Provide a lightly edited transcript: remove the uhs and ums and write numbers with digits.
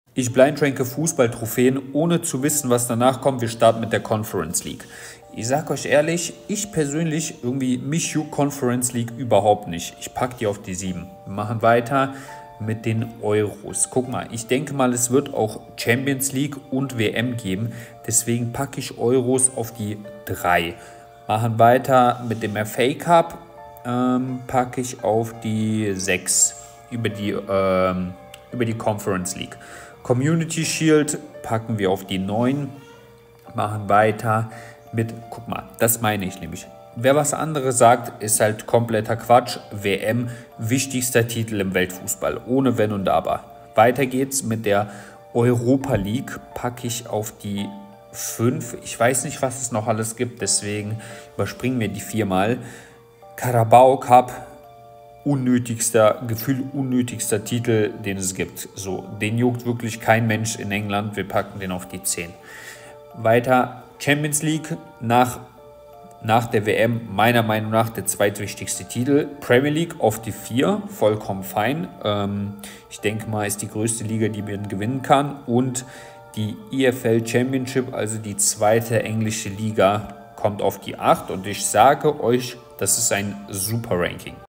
Ich blindranke Fußballtrophäen, ohne zu wissen, was danach kommt. Wir starten mit der Conference League. Ich sag euch ehrlich, ich persönlich mich juckt Conference League überhaupt nicht. Ich packe die auf die 7. Wir machen weiter mit den Euros. Guck mal, ich denke mal, es wird auch Champions League und WM geben. Deswegen packe ich Euros auf die 3. Machen weiter mit dem FA Cup. Packe ich auf die 6 über die Conference League. Community Shield packen wir auf die 9. Machen weiter mit, guck mal, das meine ich nämlich. Wer was anderes sagt, ist halt kompletter Quatsch. WM, wichtigster Titel im Weltfußball, ohne Wenn und Aber. Weiter geht's mit der Europa League, packe ich auf die 5. Ich weiß nicht, was es noch alles gibt, deswegen überspringen wir die 4 mal. Carabao Cup, unnötigster Titel, den es gibt. So, den juckt wirklich kein Mensch in England. Wir packen den auf die 10. Weiter Champions League, nach der WM meiner Meinung nach der zweitwichtigste Titel. Premier League auf die 4, vollkommen fein. Ich denke mal, ist die größte Liga, die man gewinnen kann. Und die EFL Championship, also die zweite englische Liga, kommt auf die 8. Und ich sage euch, das ist ein super Ranking.